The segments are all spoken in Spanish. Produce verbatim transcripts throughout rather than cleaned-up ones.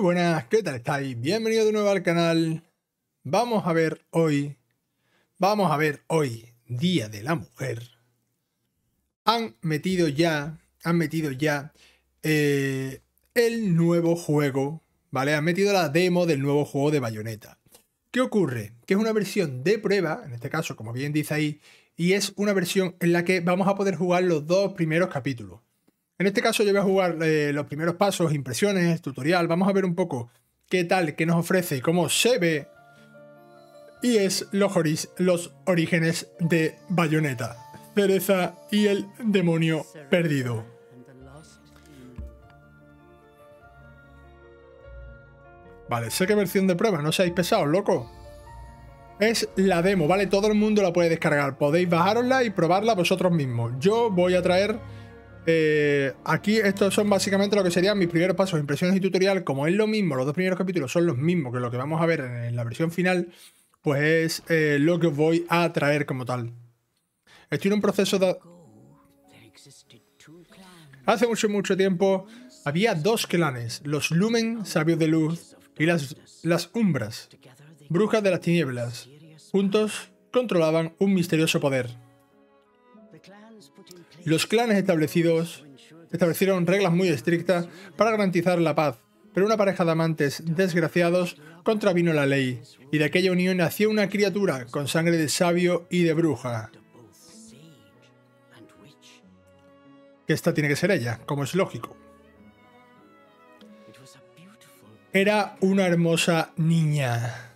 buenas, ¿qué tal estáis? Bienvenido de nuevo al canal. Vamos a ver hoy, vamos a ver hoy, Día de la Mujer. Han metido ya, han metido ya eh, el nuevo juego, ¿vale? Han metido la demo del nuevo juego de Bayonetta. ¿Qué ocurre? Que es una versión de prueba, en este caso, como bien dice ahí, y es una versión en la que vamos a poder jugar los dos primeros capítulos. En este caso yo voy a jugar eh, los primeros pasos, impresiones, tutorial. Vamos a ver un poco qué tal, qué nos ofrece y cómo se ve. Y es los, oris, los orígenes de Bayonetta, Cereza y el demonio perdido. Vale, sé que versión de prueba, no seáis pesados, loco. Es la demo, ¿vale? Todo el mundo la puede descargar. Podéis bajárosla y probarla vosotros mismos. Yo voy a traer... Eh, aquí estos son básicamente lo que serían mis primeros pasos, impresiones y tutorial. Como es lo mismo, los dos primeros capítulos son los mismos que lo que vamos a ver en, en la versión final, pues es eh, lo que os voy a traer como tal. Estoy en un proceso de... Hace mucho, mucho tiempo había dos clanes, los Lumen, sabios de luz, y las, las Umbras, brujas de las tinieblas. Juntos controlaban un misterioso poder. Los clanes establecidos establecieron reglas muy estrictas para garantizar la paz, pero una pareja de amantes desgraciados contravino la ley, y de aquella unión nació una criatura con sangre de sabio y de bruja. Que esta tiene que ser ella, como es lógico. Era una hermosa niña.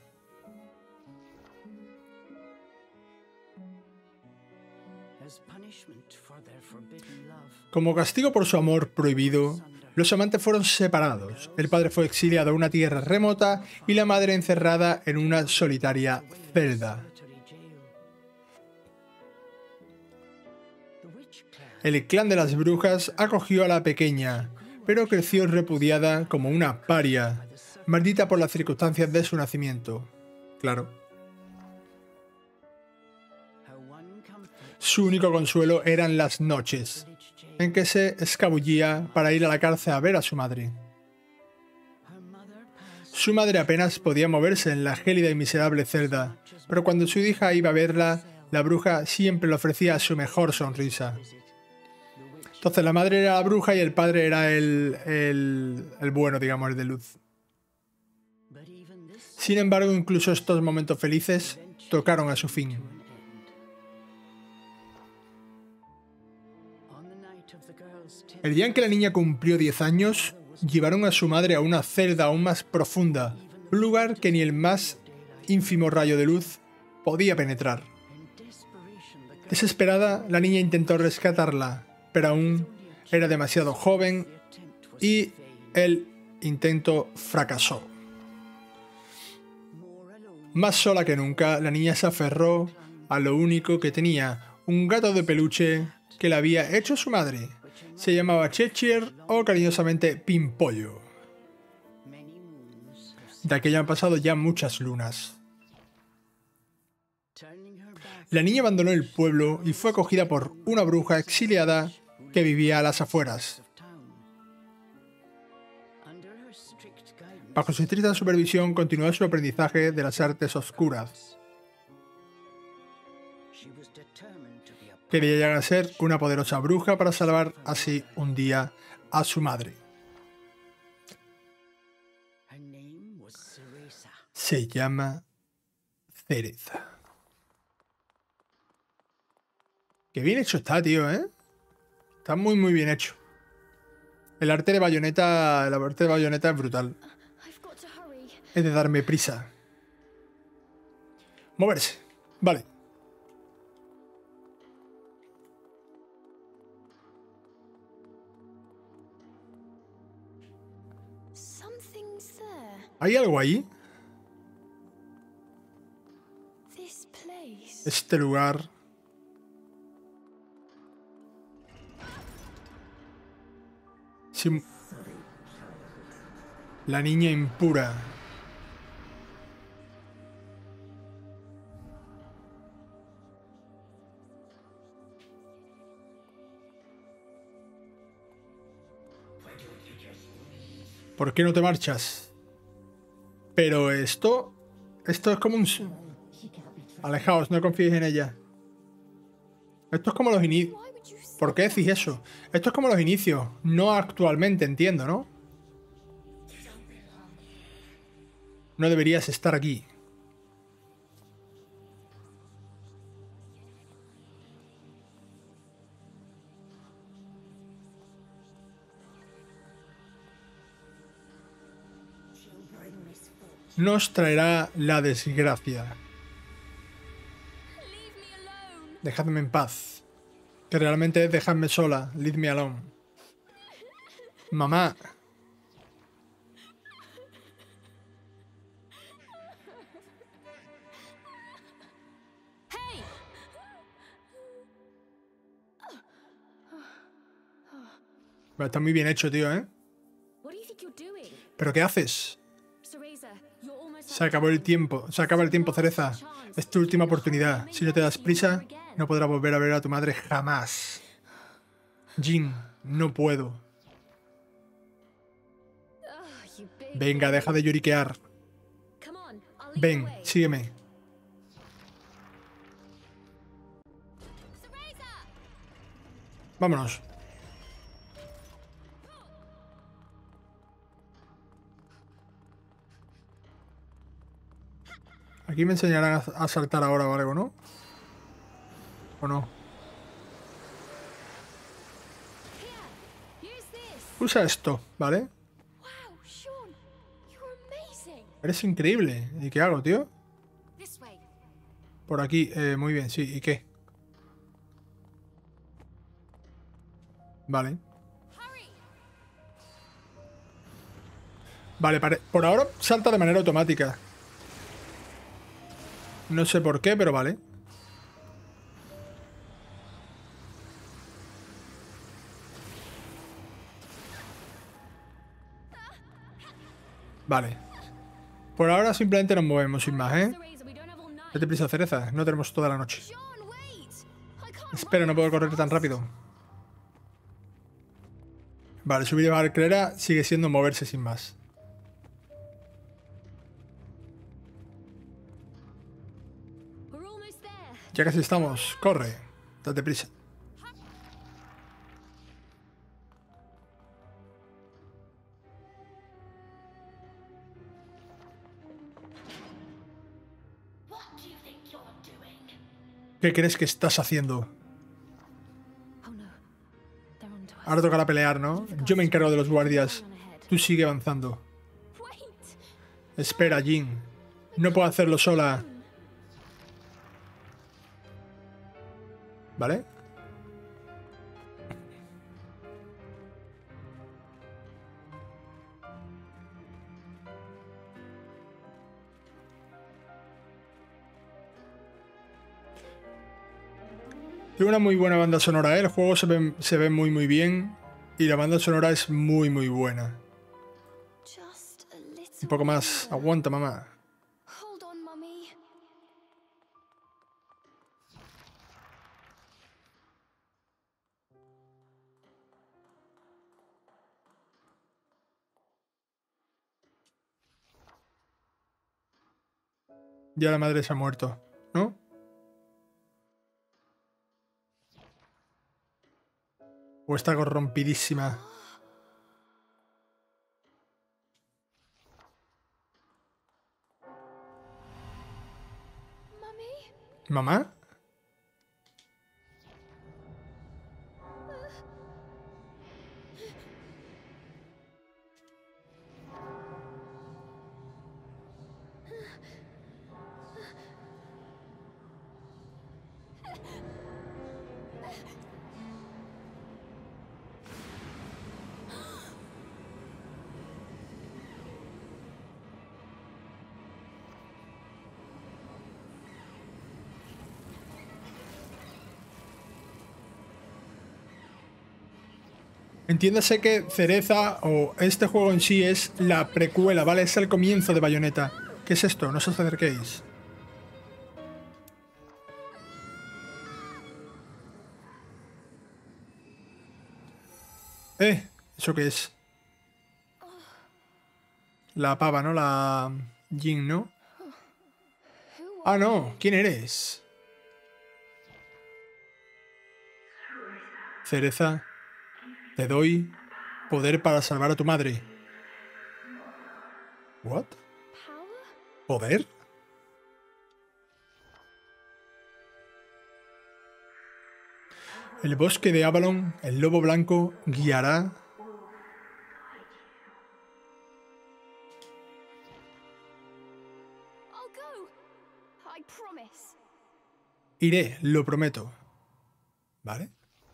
Como castigo por su amor prohibido, los amantes fueron separados. El padre fue exiliado a una tierra remota y la madre encerrada en una solitaria celda. El clan de las brujas acogió a la pequeña, pero creció repudiada como una paria, maldita por las circunstancias de su nacimiento. Claro. Su único consuelo eran las noches, en que se escabullía para ir a la cárcel a ver a su madre. Su madre apenas podía moverse en la gélida y miserable celda, pero cuando su hija iba a verla, la bruja siempre le ofrecía su mejor sonrisa. Entonces la madre era la bruja y el padre era el, el, el bueno, digamos, el de luz. Sin embargo, incluso estos momentos felices tocaron a su fin. El día en que la niña cumplió diez años, llevaron a su madre a una celda aún más profunda, un lugar que ni el más ínfimo rayo de luz podía penetrar. Desesperada, la niña intentó rescatarla, pero aún era demasiado joven y el intento fracasó. Más sola que nunca, la niña se aferró a lo único que tenía, un gato de peluche que le había hecho su madre. Se llamaba Cheshire o cariñosamente Pimpollo. De aquello han pasado ya muchas lunas. La niña abandonó el pueblo y fue acogida por una bruja exiliada que vivía a las afueras. Bajo su estricta supervisión continuó su aprendizaje de las artes oscuras. Quería llegar a ser una poderosa bruja para salvar así un día a su madre. Se llama Cereza. Qué bien hecho está, tío, ¿eh? Está muy, muy bien hecho. El arte de Bayonetta, el arte de Bayonetta es brutal. Es de darme prisa. Moverse. Vale. ¿Hay algo ahí? Este lugar. Sí. La niña impura. ¿Por qué no te marchas? Pero esto... Esto es como un... Alejaos, no confíes en ella. Esto es como los inicios. ¿Por qué decís eso? Esto es como los inicios. No actualmente, entiendo, ¿no? No deberías estar aquí. Nos traerá la desgracia. Dejadme en paz. Que realmente es dejadme sola. Leave me alone. Mamá. Bueno, está muy bien hecho, tío, ¿eh? ¿Pero qué haces? Se acabó el tiempo. Se acaba el tiempo, Cereza. Es tu última oportunidad. Si no te das prisa, no podrás volver a ver a tu madre jamás. Jin, no puedo. Venga, deja de lloriquear. Ven, sígueme. Vámonos. Aquí me enseñarán a, a saltar ahora o algo, ¿no? ¿O no? Usa esto, ¿vale? Eres increíble. ¿Y qué hago, tío? Por aquí, eh, muy bien, sí. ¿Y qué? Vale. Vale, por ahora salta de manera automática. No sé por qué, pero vale. Vale. Por ahora simplemente nos movemos sin más, ¿eh? Date prisa, Cereza. No tenemos toda la noche. Espera, no puedo correr tan rápido. Vale, subir y bajar escalera sigue siendo moverse sin más. Ya casi estamos. Corre. Date prisa. ¿Qué crees que estás haciendo? Ahora tocará pelear, ¿no? Yo me encargo de los guardias. Tú sigue avanzando. Espera, Jin. No puedo hacerlo sola. ¿Vale? Tiene una muy buena banda sonora, ¿eh? El juego se ve, se ve muy muy bien. Y la banda sonora es muy muy buena. Un poco más. Aguanta, mamá. Ya la madre se ha muerto, ¿no? O está corrompidísima. ¿Mamá? Entiéndase que Cereza, o este juego en sí, es la precuela, ¿vale? Es el comienzo de Bayonetta. ¿Qué es esto? No os acerquéis. ¿Eh? ¿Eso qué es? La pava, ¿no? La... Jin, ¿no? Ah, no. ¿Quién eres? Cereza, te doy poder para salvar a tu madre. ¿What? ¿Poder? El bosque de Avalon, el lobo blanco, guiará. Iré, lo prometo. ¿Vale?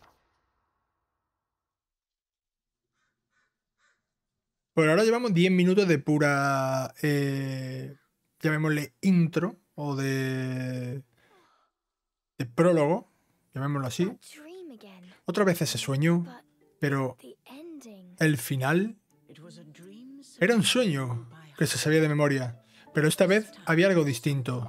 Por ahora llevamos diez minutos de pura, eh, llamémosle intro, o de, de prólogo, llamémoslo así. Otra vez ese sueño, pero el final era un sueño que se sabía de memoria, pero esta vez había algo distinto.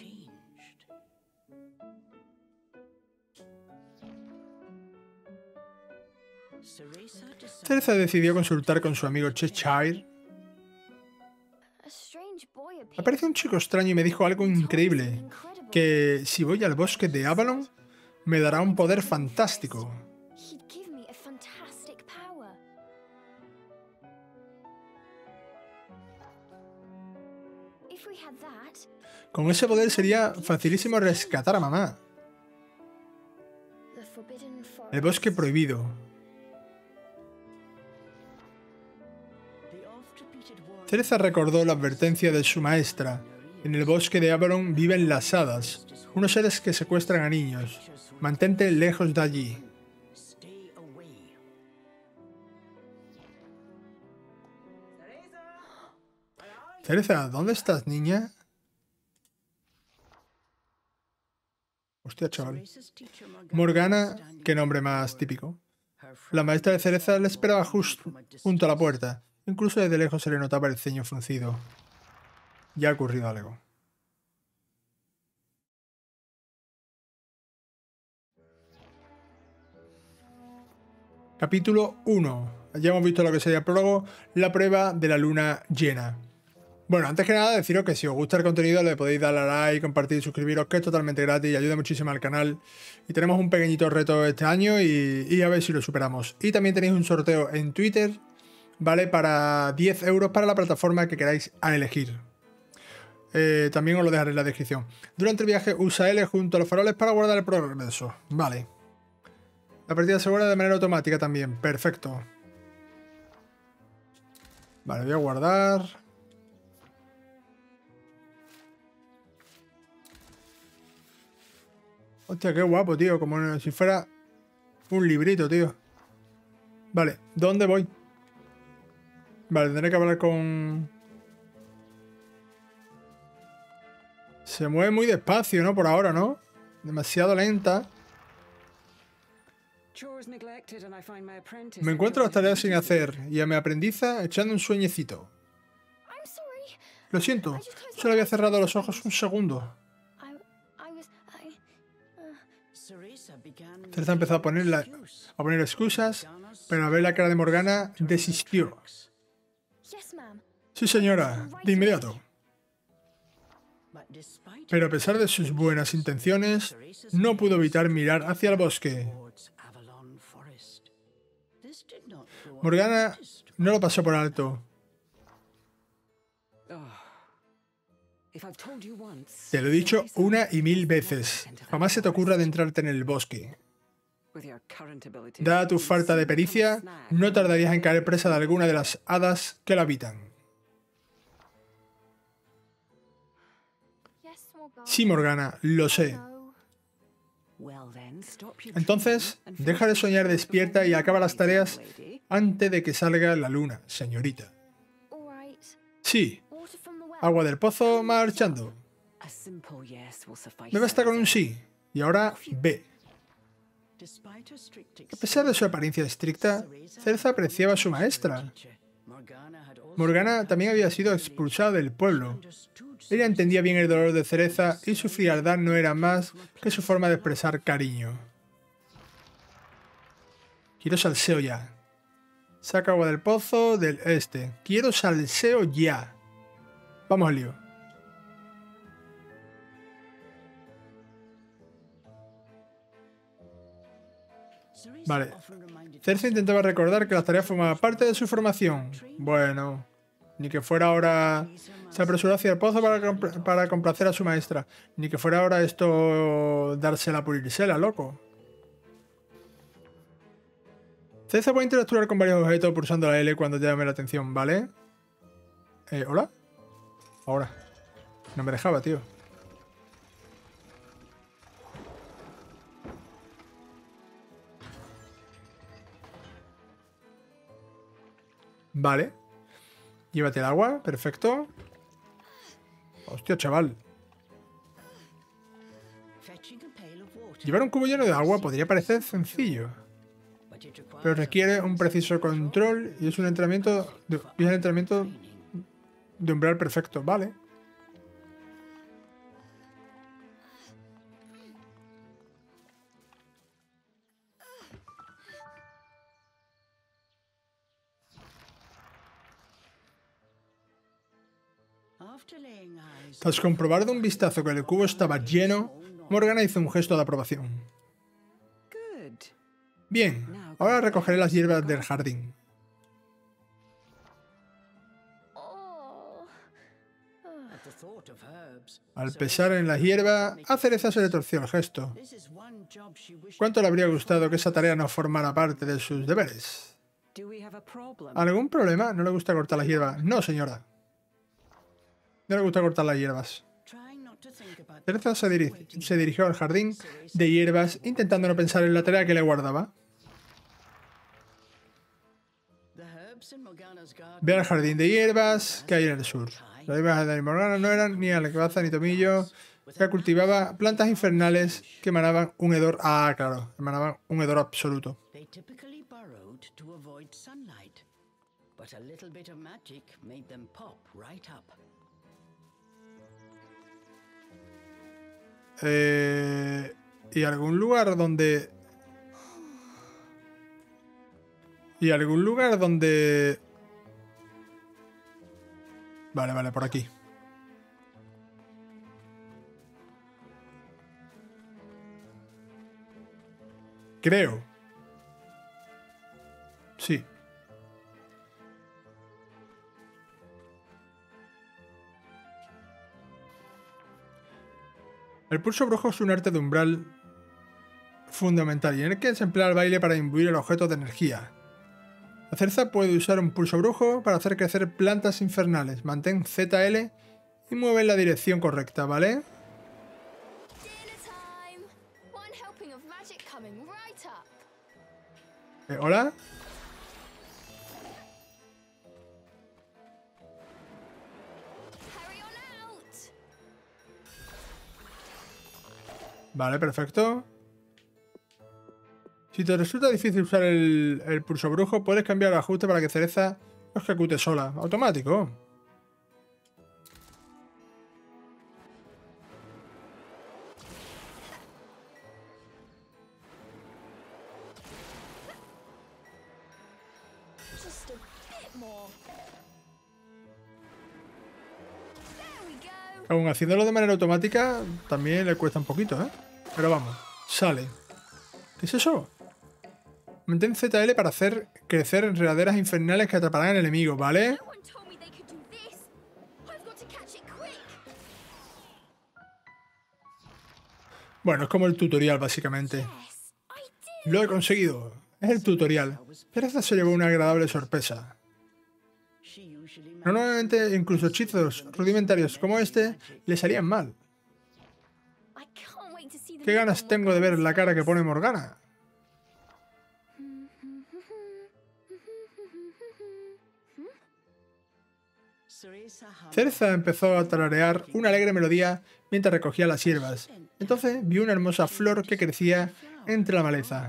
Cereza decidió consultar con su amigo Cheshire. Apareció un chico extraño y me dijo algo increíble, que si voy al bosque de Avalon, me dará un poder fantástico. Con ese poder sería facilísimo rescatar a mamá. El bosque prohibido. Cereza recordó la advertencia de su maestra. En el bosque de Avalon viven las hadas, unos seres que secuestran a niños. Mantente lejos de allí. Cereza, ¿dónde estás, niña? Hostia, chaval. Morgana, qué nombre más típico. La maestra de Cereza le esperaba justo junto a la puerta. Incluso desde lejos se le notaba el ceño fruncido. Ya ha ocurrido algo. Capítulo uno. Ya hemos visto lo que sería el prólogo, la prueba de la luna llena. Bueno, antes que nada deciros que si os gusta el contenido le podéis dar a like, compartir, suscribiros, que es totalmente gratis y ayuda muchísimo al canal. Y tenemos un pequeñito reto este año y, y a ver si lo superamos. Y también tenéis un sorteo en Twitter, ¿vale? Para diez euros para la plataforma que queráis a elegir. Eh, también os lo dejaré en la descripción. Durante el viaje usa L junto a los faroles para guardar el progreso. Vale. La partida se guarda de manera automática también. Perfecto. Vale, voy a guardar. Hostia, qué guapo, tío. Como si fuera un librito, tío. Vale, ¿dónde voy? Vale, tendré que hablar con... Se mueve muy despacio, ¿no? Por ahora, ¿no? Demasiado lenta. Me encuentro las tareas sin hacer y a mi aprendiza echando un sueñecito. Lo siento, solo había cerrado los ojos un segundo. Cereza empezó a poner, la, a poner excusas, pero al ver la cara de Morgana, desistió. Sí, señora, de inmediato. Pero a pesar de sus buenas intenciones, no pudo evitar mirar hacia el bosque. Morgana no lo pasó por alto. Te lo he dicho una y mil veces. Jamás se te ocurra adentrarte en el bosque. Dada tu falta de pericia, no tardarías en caer presa de alguna de las hadas que la habitan. Sí, Morgana, lo sé. Entonces, deja de soñar despierta y acaba las tareas antes de que salga la luna, señorita. Sí. Agua del pozo marchando. Me basta con un sí. Y ahora ve. A pesar de su apariencia estricta, Cereza apreciaba a su maestra. Morgana también había sido expulsada del pueblo. Ella entendía bien el dolor de Cereza y su frialdad no era más que su forma de expresar cariño. Quiero salseo ya. Saca agua del pozo del este. Quiero salseo ya. Vamos al lío. Vale. Cereza intentaba recordar que las tareas formaban parte de su formación. Bueno, ni que fuera ahora... Se apresuró hacia el pozo para, compl para complacer a su maestra. Ni que fuera ahora esto... dársela por irsela, loco. Cereza puede interactuar con varios objetos pulsando la L cuando te llame la atención, ¿vale? Eh, ¿hola? Ahora. No me dejaba, tío. Vale. Llévate el agua, perfecto. Hostia, chaval. Llevar un cubo lleno de agua podría parecer sencillo, pero requiere un preciso control y es un entrenamiento de, y es el entrenamiento de umbral perfecto, vale. Tras comprobar de un vistazo que el cubo estaba lleno, Morgana hizo un gesto de aprobación. Bien, ahora recogeré las hierbas del jardín. Al pensar en la hierba, a Cereza se le torció el gesto. ¿Cuánto le habría gustado que esa tarea no formara parte de sus deberes? ¿Algún problema? ¿No le gusta cortar las hierbas? No, señora. No le gusta cortar las hierbas. Cereza se, diri se dirigió al jardín de hierbas, intentando no pensar en la tarea que le guardaba. Ve al jardín de hierbas que hay en el sur. Las hierbas de Morgana no eran ni alcabaza ni tomillo. Que cultivaba plantas infernales que emanaban un hedor... Ah, claro, emanaban un hedor absoluto. Eh, ¿Y algún lugar donde... ¿Y algún lugar donde... Vale, vale, por aquí. Creo. Sí. El pulso brujo es un arte de umbral fundamental y en el que se emplea el baile para imbuir el objeto de energía. La cereza puede usar un pulso brujo para hacer crecer plantas infernales. Mantén Z L y mueve en la dirección correcta, ¿vale? Eh, ¿Hola? Vale, perfecto. Si te resulta difícil usar el, el pulso brujo, puedes cambiar el ajuste para que Cereza lo ejecute sola. Automático. Aún haciéndolo de manera automática, también le cuesta un poquito, ¿eh? Pero vamos, sale. ¿Qué es eso? Mantén Z L para hacer crecer enredaderas infernales que atraparán al enemigo, ¿vale? Bueno, es como el tutorial, básicamente. Lo he conseguido. Es el tutorial. Cereza se llevó una agradable sorpresa. Normalmente, incluso hechizos rudimentarios como este le salían mal. ¿Qué ganas tengo de ver la cara que pone Morgana? Cereza empezó a tararear una alegre melodía mientras recogía las hierbas. Entonces vio una hermosa flor que crecía entre la maleza.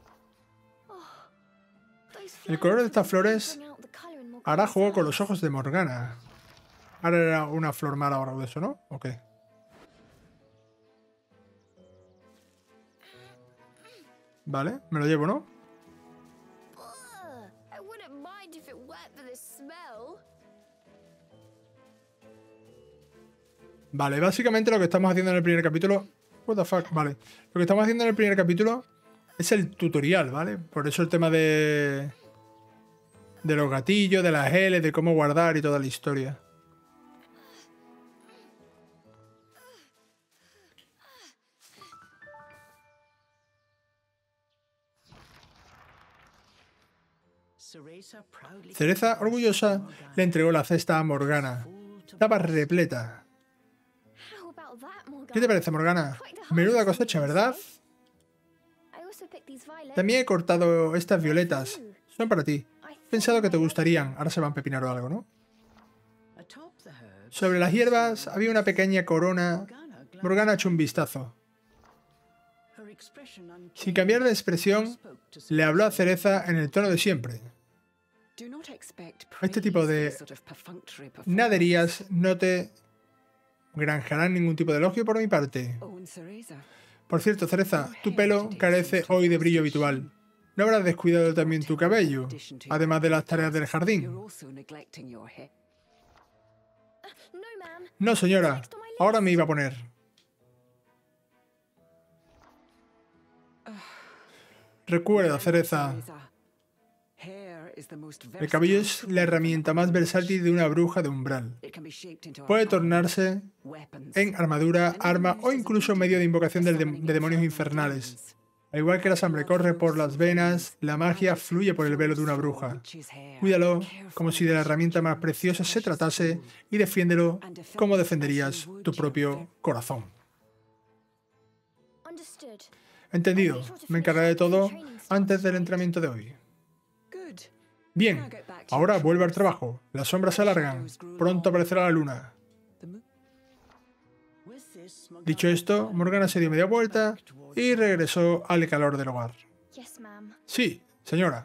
El color de estas flores hará juego con los ojos de Morgana. Ahora era una flor mala o algo de eso, ¿no? ¿O qué? Vale, me lo llevo, ¿no? Vale, básicamente lo que estamos haciendo en el primer capítulo... What the fuck, vale. Lo que estamos haciendo en el primer capítulo es el tutorial, ¿vale? Por eso el tema de... De los gatillos, de las L, de cómo guardar y toda la historia. Cereza, orgullosa, le entregó la cesta a Morgana. Estaba repleta. ¿Qué te parece, Morgana? Menuda cosecha, ¿verdad? También he cortado estas violetas. Son para ti. He pensado que te gustarían. Ahora se van a pepinar o algo, ¿no? Sobre las hierbas había una pequeña corona. Morgana echó un vistazo. Sin cambiar de expresión, le habló a Cereza en el tono de siempre. Este tipo de naderías no te granjarán ningún tipo de elogio por mi parte. Por cierto, Cereza, tu pelo carece hoy de brillo habitual. ¿No habrás descuidado también tu cabello, además de las tareas del jardín? No, señora. Ahora me iba a poner. Recuerda, Cereza. El cabello es la herramienta más versátil de una bruja de umbral. Puede tornarse en armadura, arma o incluso medio de invocación de, de demonios infernales. Al igual que la sangre corre por las venas, la magia fluye por el velo de una bruja. Cuídalo como si de la herramienta más preciosa se tratase y defiéndelo como defenderías tu propio corazón. Entendido. Me encargaré de todo antes del entrenamiento de hoy. Bien, ahora vuelve al trabajo. Las sombras se alargan. Pronto aparecerá la luna. Dicho esto, Morgana se dio media vuelta y regresó al calor del hogar. Sí, señora.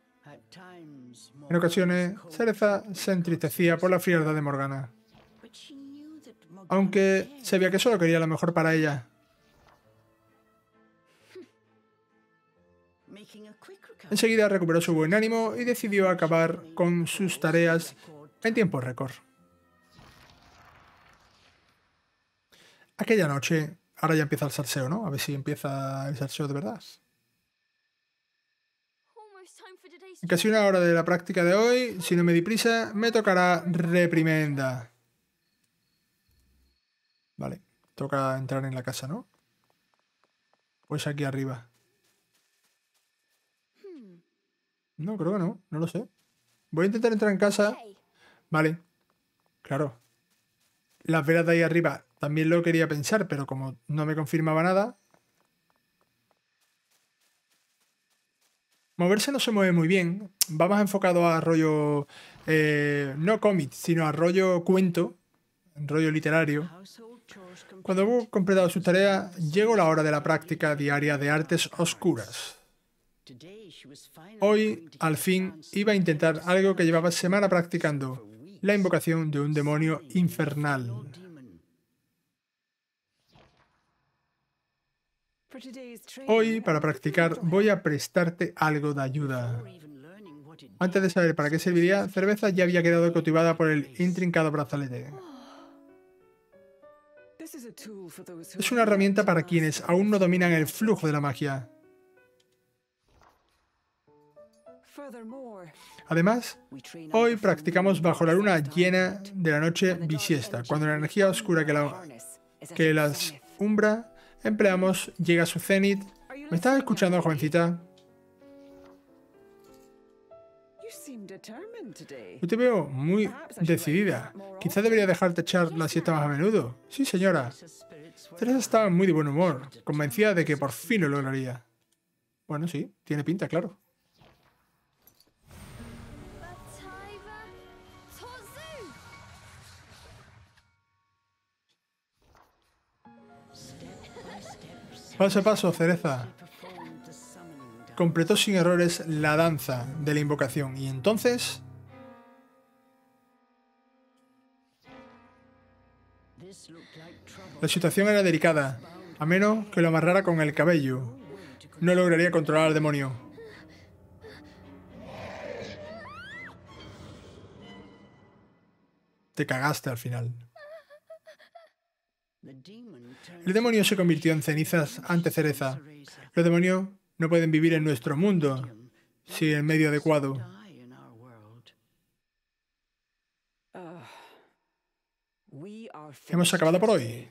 En ocasiones, Cereza se entristecía por la frialdad de Morgana, aunque sabía que solo quería lo mejor para ella. Enseguida recuperó su buen ánimo y decidió acabar con sus tareas en tiempo récord. Aquella noche, ahora ya empieza el salseo, ¿no? A ver si empieza el salseo de verdad. En casi una hora de la práctica de hoy, si no me di prisa, me tocará reprimenda. Vale, toca entrar en la casa, ¿no? Pues aquí arriba. No, creo que no, no lo sé. Voy a intentar entrar en casa. Vale, claro. Las velas de ahí arriba también lo quería pensar, pero como no me confirmaba nada. Moverse no se mueve muy bien. Va más enfocado a rollo... Eh, no cómic, sino a rollo cuento. Rollo literario. Cuando hubo completado su tarea, llegó la hora de la práctica diaria de artes oscuras. Hoy, al fin, iba a intentar algo que llevaba semana practicando, la invocación de un demonio infernal. Hoy, para practicar, voy a prestarte algo de ayuda. Antes de saber para qué serviría, Cereza ya había quedado cautivada por el intrincado brazalete. Es una herramienta para quienes aún no dominan el flujo de la magia. Además, hoy practicamos bajo la luna llena de la noche bisiesta, cuando la energía oscura que, la, que las umbra empleamos llega a su cenit. ¿Me estás escuchando, jovencita? Yo te veo muy decidida. Quizá debería dejarte echar la siesta más a menudo. Sí, señora. Cereza estaba muy de buen humor, convencida de que por fin lo lograría. Bueno, sí, tiene pinta, claro. Paso a paso, Cereza completó sin errores la danza de la invocación y entonces... La situación era delicada, a menos que lo amarrara con el cabello. No lograría controlar al demonio. Te cagaste al final. El demonio se convirtió en cenizas ante Cereza. Los demonios no pueden vivir en nuestro mundo sin el medio adecuado. Hemos acabado por hoy.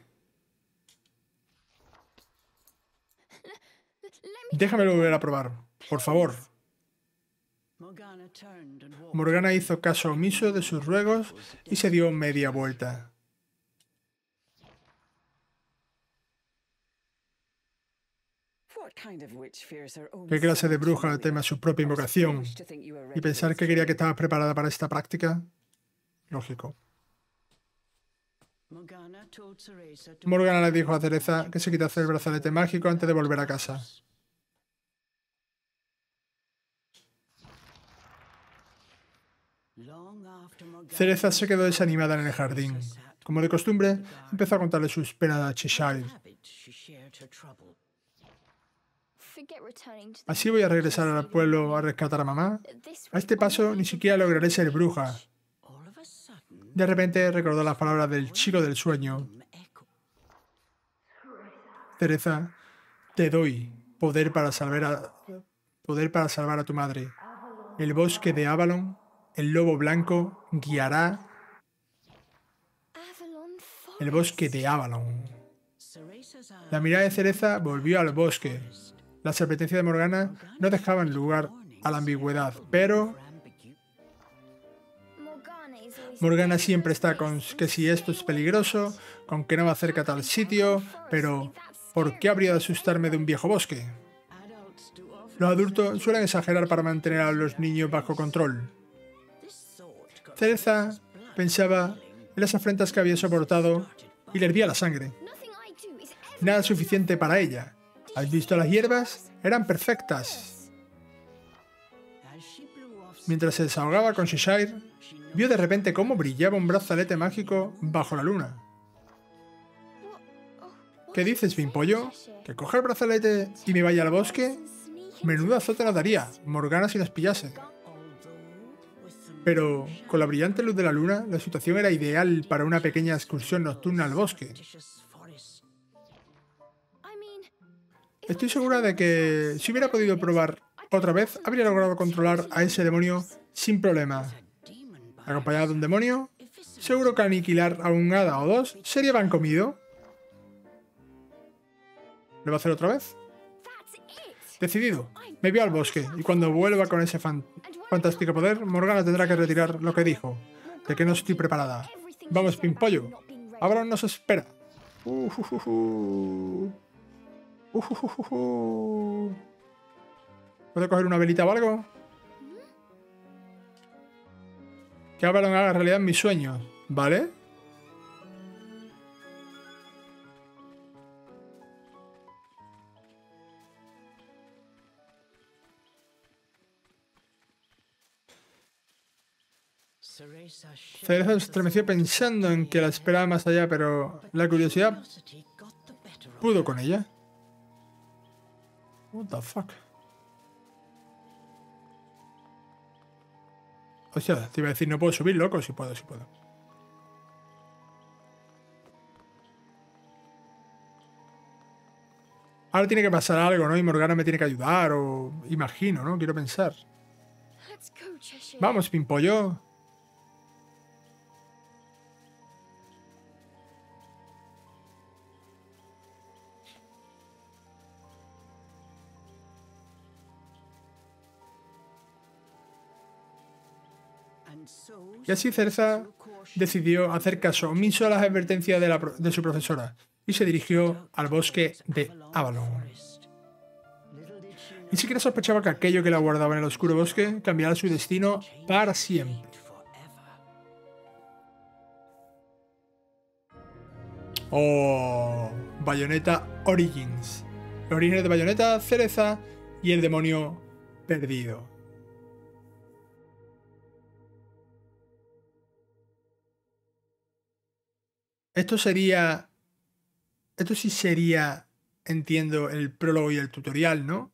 Déjame volver a probar, por favor. Morgana hizo caso omiso de sus ruegos y se dio media vuelta. ¿Qué clase de bruja teme a su propia invocación? ¿Y pensar que quería que estabas preparada para esta práctica? Lógico. Morgana le dijo a Cereza que se quitase el brazalete mágico antes de volver a casa. Cereza se quedó desanimada en el jardín. Como de costumbre, empezó a contarle sus penas a Cheshire. ¿Así voy a regresar al pueblo a rescatar a mamá? A este paso ni siquiera lograré ser bruja. De repente recordó las palabras del chico del sueño. Cereza, te doy poder para salvar a, poder para salvar a tu madre. El bosque de Avalon, el lobo blanco, guiará. El bosque de Avalon. La mirada de Cereza volvió al bosque. Las advertencias de Morgana no dejaban lugar a la ambigüedad, pero Morgana siempre está con que si esto es peligroso, con que no me acerca a tal sitio, pero ¿por qué habría de asustarme de un viejo bosque? Los adultos suelen exagerar para mantener a los niños bajo control. Cereza pensaba en las afrentas que había soportado y le hervía la sangre. Nada suficiente para ella. ¿Has visto las hierbas? Eran perfectas. Mientras se desahogaba con Cheshire, vio de repente cómo brillaba un brazalete mágico bajo la luna. ¿Qué dices, Pimpollo? ¿Que coja el brazalete y me vaya al bosque? Menudo azote nos daría, Morgana si nos pillase. Pero, con la brillante luz de la luna, la situación era ideal para una pequeña excursión nocturna al bosque. Estoy segura de que, si hubiera podido probar otra vez, habría logrado controlar a ese demonio sin problema. Acompañado de un demonio, seguro que aniquilar a un hada o dos sería pan comido. ¿Lo va a hacer otra vez? Decidido, me voy al bosque, y cuando vuelva con ese fan fantástico poder, Morgana tendrá que retirar lo que dijo, de que no estoy preparada. Vamos, Pimpollo, Avalon nos espera. Uh, uh, uh, uh. Uh, uh, uh, uh. ¿Puedo coger una velita o algo? Que Avalon haga realidad mis sueños, ¿vale? Cereza se estremeció pensando en que la esperaba más allá, pero la curiosidad pudo con ella. What the fuck? O sea, te iba a decir, no puedo subir, loco. Si puedo, si puedo. Ahora tiene que pasar algo, ¿no? Y Morgana me tiene que ayudar, o... imagino, ¿no? Quiero pensar. Vamos, Pimpollo. Y así Cereza decidió hacer caso omiso a las advertencias de, la, de su profesora y se dirigió al bosque de Avalon. Ni siquiera sospechaba que aquello que la guardaba en el oscuro bosque cambiara su destino para siempre. Oh, Bayonetta Origins. Los orígenes de Bayonetta, Cereza y el demonio perdido. Esto sería... Esto sí sería, entiendo, el prólogo y el tutorial, ¿no?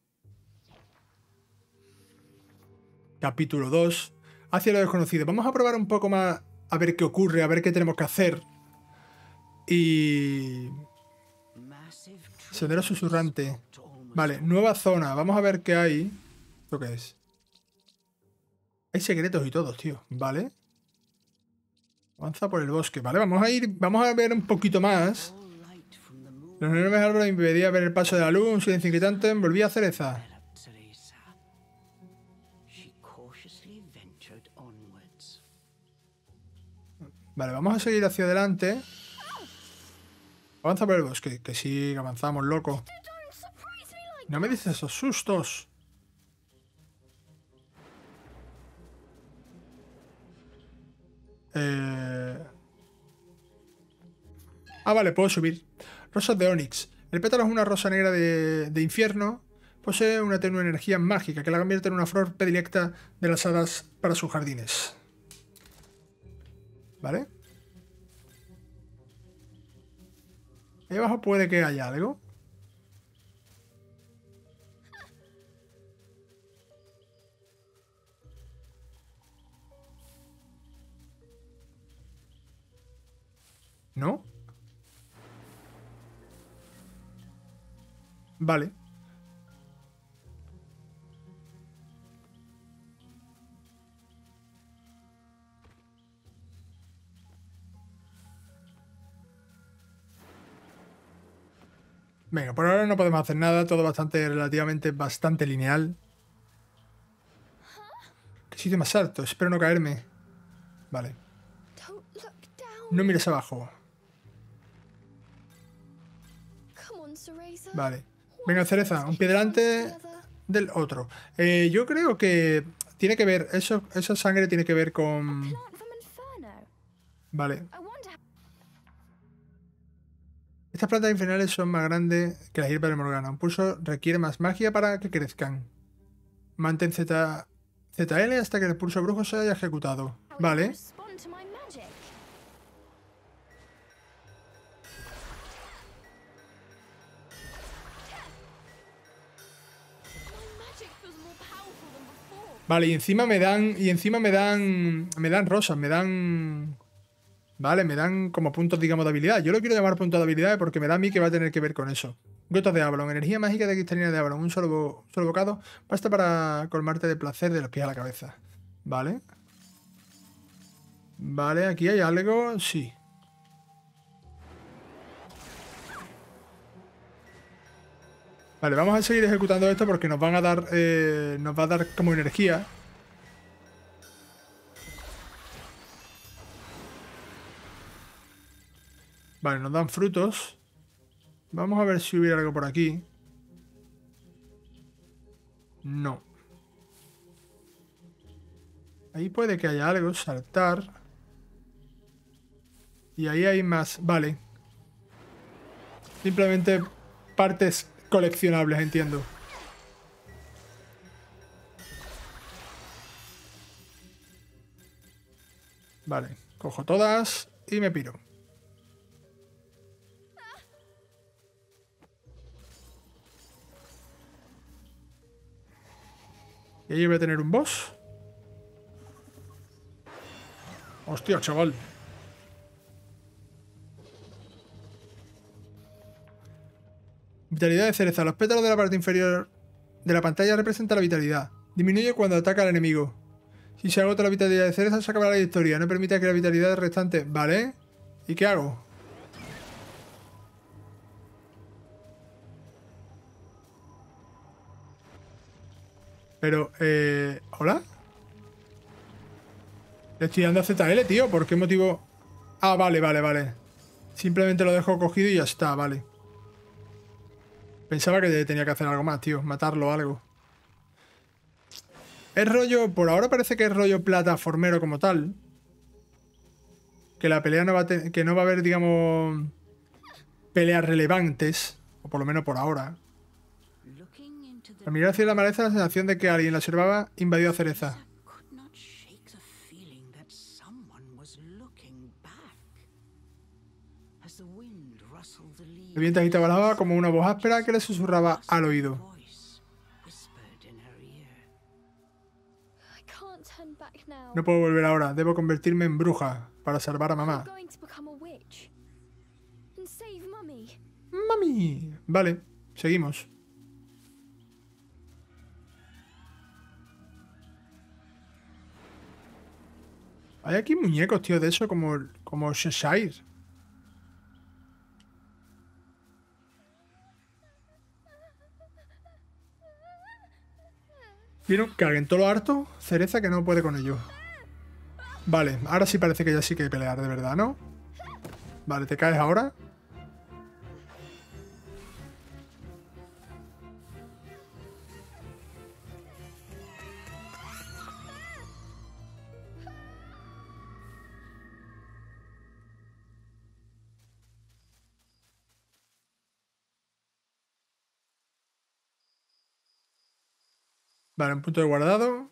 Capítulo dos. Hacia lo desconocido. Vamos a probar un poco más a ver qué ocurre, a ver qué tenemos que hacer. Y... Sendero susurrante. Vale, nueva zona. Vamos a ver qué hay. ¿Esto qué es? Hay secretos y todo, tío. Vale. Avanza por el bosque. Vale, vamos a ir... Vamos a ver un poquito más. Los enormes árboles impedían ver el paso de la luz. Un silencio inquietante. Volví a Cereza. Vale, vamos a seguir hacia adelante. Avanza por el bosque. Que sí, avanzamos, loco. No me dices esos sustos. Eh... Ah, vale, puedo subir. Rosas de Onix. El pétalo es una rosa negra de, de infierno. Posee una tenue energía mágica que la convierte en una flor predilecta de las hadas para sus jardines. ¿Vale? Ahí abajo puede que haya algo. ¿No? Vale. Venga, por ahora no podemos hacer nada. Todo bastante, relativamente, bastante lineal. Qué sitio más alto. Espero no caerme. Vale. No mires abajo. Vale. Venga, Cereza. Un pie delante del otro. Eh, yo creo que tiene que ver... Eso, esa sangre tiene que ver con... Vale. Estas plantas infernales son más grandes que la hierba de Morgana. Un pulso requiere más magia para que crezcan. Mantén Z, ZL hasta que el pulso brujo se haya ejecutado. Vale. Vale, y encima me dan... Y encima me dan... Me dan rosas, me dan... Vale, me dan como puntos, digamos, de habilidad. Yo lo quiero llamar puntos de habilidad porque me da a mí que va a tener que ver con eso. Gotas de Avalon. Energía mágica de cristalina de Avalon. Un solo, bo solo bocado basta para colmarte de placer de los pies a la cabeza. Vale. Vale, aquí hay algo. Sí. Vale, vamos a seguir ejecutando esto porque nos van a dar... Eh, nos va a dar como energía. Vale, nos dan frutos. Vamos a ver si hubiera algo por aquí. No. Ahí puede que haya algo. Saltar. Y ahí hay más. Vale. Simplemente partes coleccionables, entiendo. Vale. Cojo todas y me piro. Y ahí voy a tener un boss. Hostia, chaval. Vitalidad de cereza. Los pétalos de la parte inferior de la pantalla representan la vitalidad. Disminuye cuando ataca al enemigo. Si se agota la vitalidad de cereza, se acaba la victoria. No permite que la vitalidad restante... Vale. ¿Y qué hago? Pero, eh... ¿hola? Le estoy dando a Z L, tío. ¿Por qué motivo? Ah, vale, vale, vale. Simplemente lo dejo cogido y ya está, vale. Pensaba que tenía que hacer algo más, tío. Matarlo o algo. Es rollo... Por ahora parece que es rollo plataformero como tal. Que la pelea no va a tener... Que no va a haber, digamos... Peleas relevantes. O por lo menos por ahora. Al mirar hacia la maleza, la sensación de que alguien la observaba invadió a Cereza. El viento agitaba la hoja como una voz áspera que le susurraba al oído. No puedo volver ahora. Debo convertirme en bruja para salvar a mamá. Mami. Vale, seguimos. Hay aquí muñecos, tío, de eso como, como Cheshire. ¿Vieron? Caguen todo lo harto. Cereza que no puede con ello. Vale, ahora sí parece que ya sí que hay que pelear, de verdad, ¿no? Vale, ¿te caes ahora? Vale, un punto de guardado.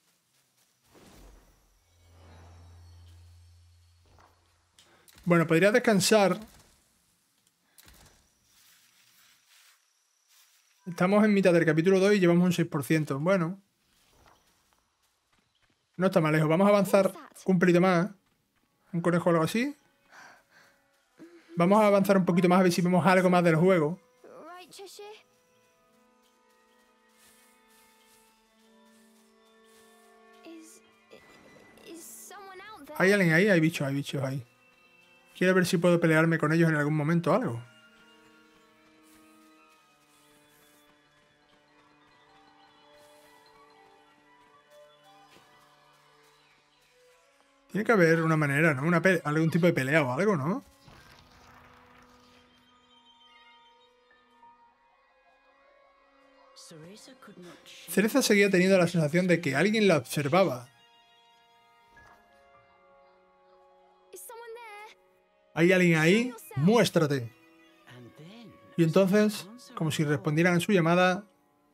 Bueno, podría descansar. Estamos en mitad del capítulo dos y llevamos un seis por ciento. Bueno. No está mal lejos. Vamos a avanzar un pelito más. Un conejo o algo así. Vamos a avanzar un poquito más a ver si vemos algo más del juego. ¿Hay alguien ahí? Hay bichos, hay bichos ahí. Quiero ver si puedo pelearme con ellos en algún momento o algo. Tiene que haber una manera, ¿no? Una pe- algún tipo de pelea o algo, ¿no? Cereza seguía teniendo la sensación de que alguien la observaba. ¿Hay alguien ahí? ¡Muéstrate! Y entonces, como si respondieran a su llamada...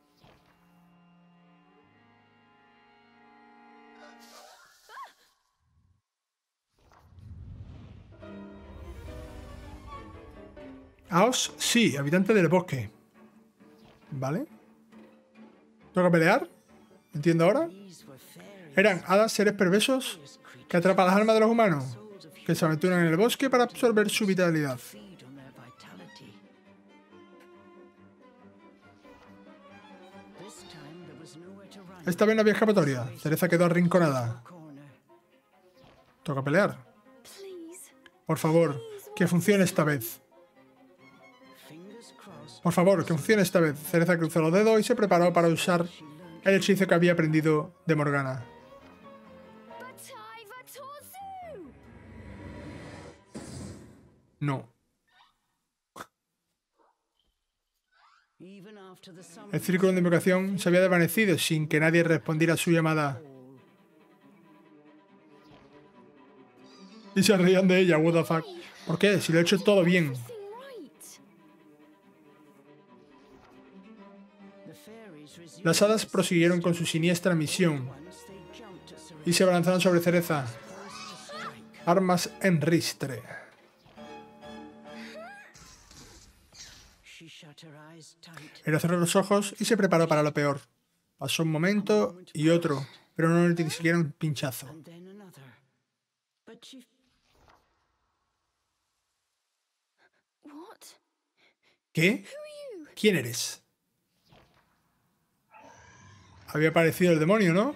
Aos, sí, habitante del bosque. ¿Vale? ¿Toca pelear? ¿Entiendo ahora? Eran hadas, seres perversos que atrapan las almas de los humanos, que se aventuran en el bosque para absorber su vitalidad. Esta vez no había escapatoria. Cereza quedó arrinconada. Toca pelear. Por favor, que funcione esta vez. Por favor, que funcione esta vez. Cereza cruzó los dedos y se preparó para usar el hechizo que había aprendido de Morgana. No. El círculo de invocación se había desvanecido sin que nadie respondiera a su llamada. Y se reían de ella, what the fuck. ¿Por qué? Si lo he hecho todo bien. Las hadas prosiguieron con su siniestra misión y se abalanzaron sobre Cereza. Armas en ristre. Ella cerró los ojos y se preparó para lo peor. Pasó un momento y otro, pero no ni siquiera un pinchazo. ¿Qué? ¿Quién eres? Había aparecido el demonio, ¿no?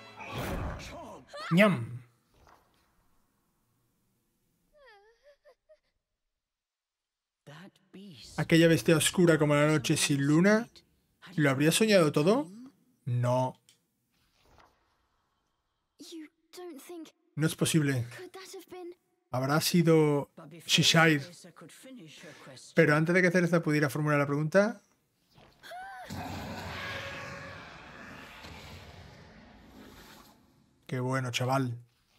¡Ñam! Aquella bestia oscura como la noche sin luna. ¿Lo habría soñado todo? No. No es posible. Habrá sido Cheshire. Pero antes de que Cereza pudiera formular la pregunta... Qué bueno, chaval.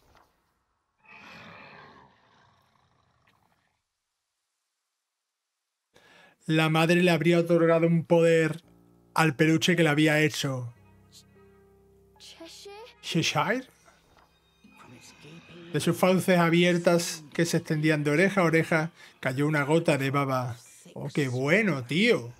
La madre le habría otorgado un poder al peluche que le había hecho. ¿Cheshire? De sus fauces abiertas que se extendían de oreja a oreja cayó una gota de baba. ¡Oh, qué bueno, tío!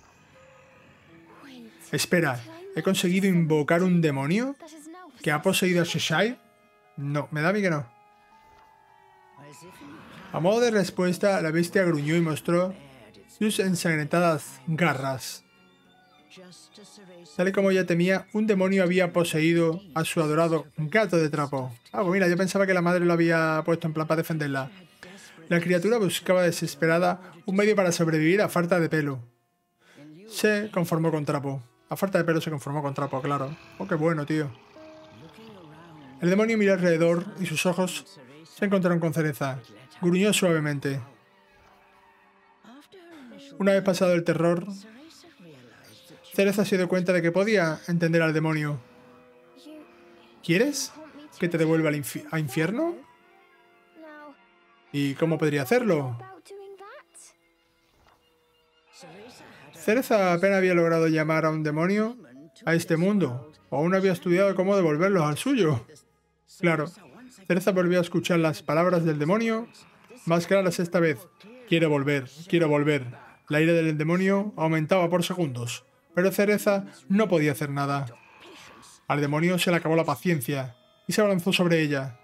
Espera, ¿he conseguido invocar un demonio que ha poseído a Cheshire? No, me da a mí que no. A modo de respuesta, la bestia gruñó y mostró sus ensangrentadas garras. Tal y como ella temía, un demonio había poseído a su adorado gato de trapo. Ah, pues mira, yo pensaba que la madre lo había puesto en plan para defenderla. La criatura buscaba desesperada un medio para sobrevivir a falta de pelo. Se conformó con trapo. A falta de pelo se conformó con trapo, claro. Oh, qué bueno, tío. El demonio miró alrededor y sus ojos se encontraron con Cereza. Gruñó suavemente. Una vez pasado el terror, Cereza se dio cuenta de que podía entender al demonio. ¿Quieres que te devuelva al infi- a infierno? ¿Y cómo podría hacerlo? Cereza apenas había logrado llamar a un demonio a este mundo, o aún había estudiado cómo devolverlos al suyo. Claro, Cereza volvió a escuchar las palabras del demonio, más claras esta vez. Quiero volver, quiero volver. La ira del demonio aumentaba por segundos, pero Cereza no podía hacer nada. Al demonio se le acabó la paciencia y se abalanzó sobre ella.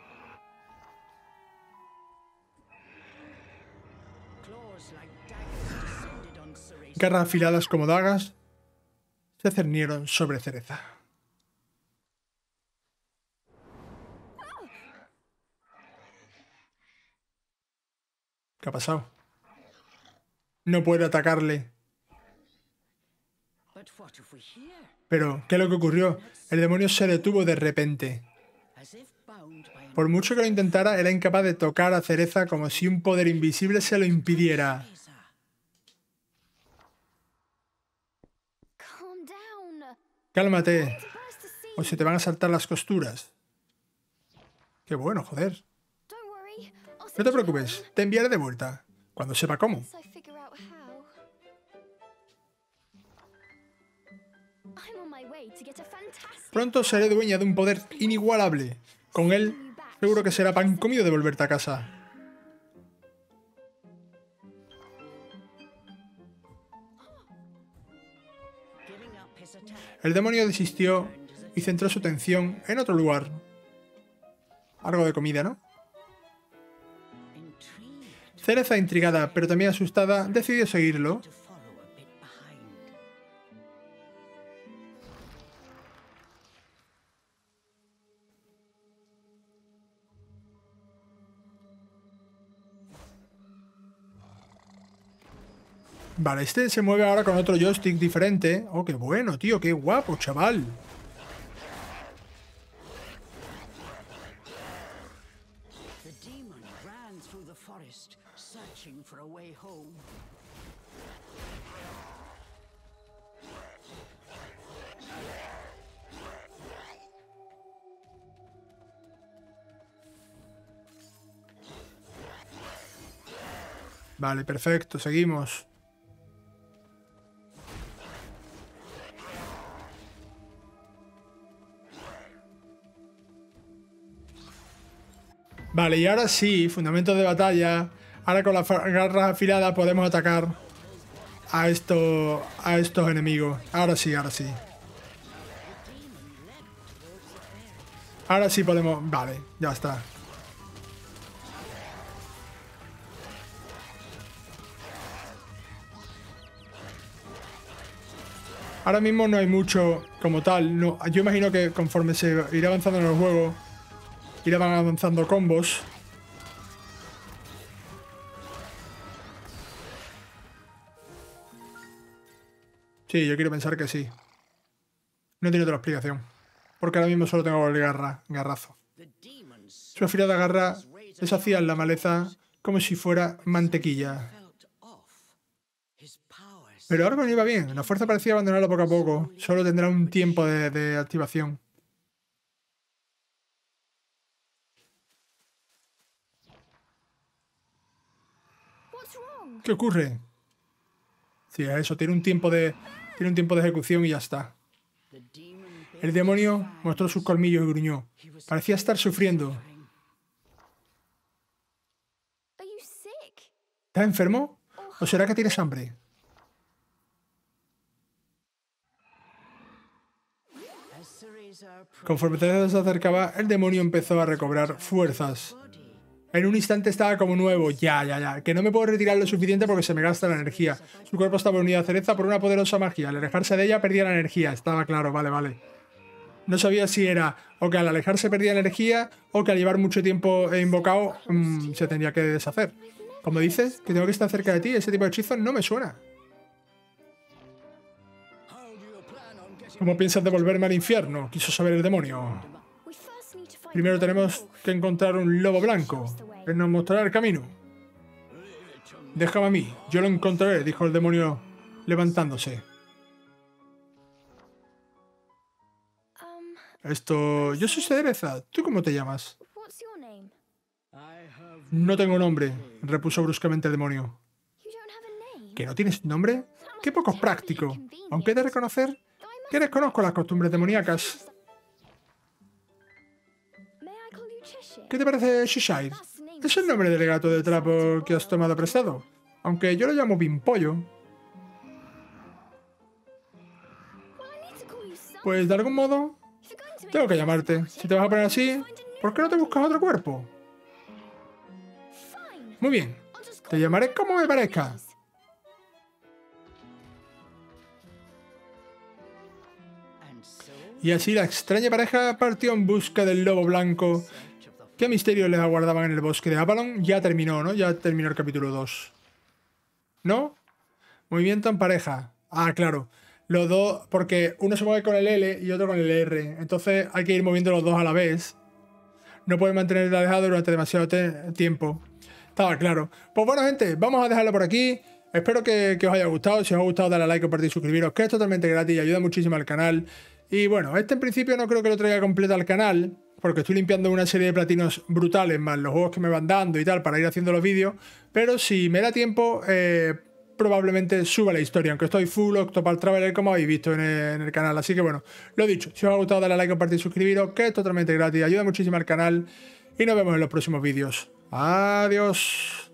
Garras afiladas como dagas se cernieron sobre Cereza. ¿Qué ha pasado? No puede atacarle. Pero, ¿qué es lo que ocurrió? El demonio se detuvo de repente. Por mucho que lo intentara, era incapaz de tocar a Cereza como si un poder invisible se lo impidiera. Cálmate, o se te van a saltar las costuras. Qué bueno, joder. No te preocupes, te enviaré de vuelta, cuando sepa cómo. Pronto seré dueña de un poder inigualable. Con él, seguro que será pan comido de volverte a casa. El demonio desistió y centró su atención en otro lugar. Algo de comida, ¿no? Cereza, intrigada, pero también asustada, decidió seguirlo. Vale, este se mueve ahora con otro joystick diferente. Oh, qué bueno, tío, qué guapo, chaval. Vale, perfecto, seguimos. Vale, y ahora sí, fundamentos de batalla. Ahora con las garras afiladas podemos atacar a, esto, a estos enemigos. Ahora sí, ahora sí. Ahora sí podemos... Vale, ya está. Ahora mismo no hay mucho como tal. No, yo imagino que conforme se irá avanzando en el juego, irán avanzando combos. Sí, yo quiero pensar que sí. No tiene otra explicación. Porque ahora mismo solo tengo el garra, garrazo. Su afilada garra deshacía en la maleza como si fuera mantequilla. Pero Argon iba bien. La fuerza parecía abandonarlo poco a poco. Solo tendrá un tiempo de, de activación. ¿Qué ocurre? Sí, es eso. Tiene un tiempo de, tiene un tiempo de ejecución y ya está. El demonio mostró sus colmillos y gruñó. Parecía estar sufriendo. ¿Estás enfermo? ¿O será que tienes hambre? Conforme Cereza se acercaba, el demonio empezó a recobrar fuerzas. En un instante estaba como nuevo. Ya, ya, ya. Que no me puedo retirar lo suficiente porque se me gasta la energía. Su cuerpo estaba unido a Cereza por una poderosa magia. Al alejarse de ella perdía la energía. Estaba claro, vale, vale. No sabía si era o que al alejarse perdía la energía o que al llevar mucho tiempo invocado mmm, se tendría que deshacer. Como dices, que tengo que estar cerca de ti, ese tipo de hechizos no me suena. ¿Cómo piensas devolverme al infierno? Quiso saber el demonio. Primero tenemos que encontrar un lobo blanco, que nos mostrará el camino. Déjame a mí, yo lo encontraré, dijo el demonio levantándose. Esto... Yo soy Cereza. ¿Tú cómo te llamas? No tengo nombre, repuso bruscamente el demonio. ¿Que no tienes nombre? ¡Qué poco práctico! Aunque he de reconocer que desconozco las costumbres demoníacas. ¿Qué te parece Cheshire? Es el nombre del gato de trapo que has tomado prestado, aunque yo lo llamo Pimpollo. Pues de algún modo tengo que llamarte. Si te vas a poner así, ¿por qué no te buscas otro cuerpo? Muy bien, te llamaré como me parezca. Y así la extraña pareja partió en busca del lobo blanco. ¿Qué misterios les aguardaban en el bosque de Avalon? Ya terminó, ¿no? Ya terminó el capítulo dos. ¿No? Movimiento en pareja. Ah, claro. Los dos, porque uno se mueve con el L y otro con el R. Entonces hay que ir moviendo los dos a la vez. No pueden mantenerla alejado durante demasiado tiempo. Estaba claro. Pues bueno, gente, vamos a dejarlo por aquí. Espero que, que os haya gustado. Si os ha gustado, dale a like, compartir, suscribiros, que es totalmente gratis y ayuda muchísimo al canal. Y bueno, este en principio no creo que lo traiga completo al canal, porque estoy limpiando una serie de platinos brutales, más los juegos que me van dando y tal, para ir haciendo los vídeos. Pero si me da tiempo, eh, probablemente suba la historia, aunque estoy full Octopath Traveler, como habéis visto en el, en el canal. Así que bueno, lo dicho, si os ha gustado, dale a like, compartir, suscribiros, que es totalmente gratis, ayuda muchísimo al canal. Y nos vemos en los próximos vídeos. Adiós.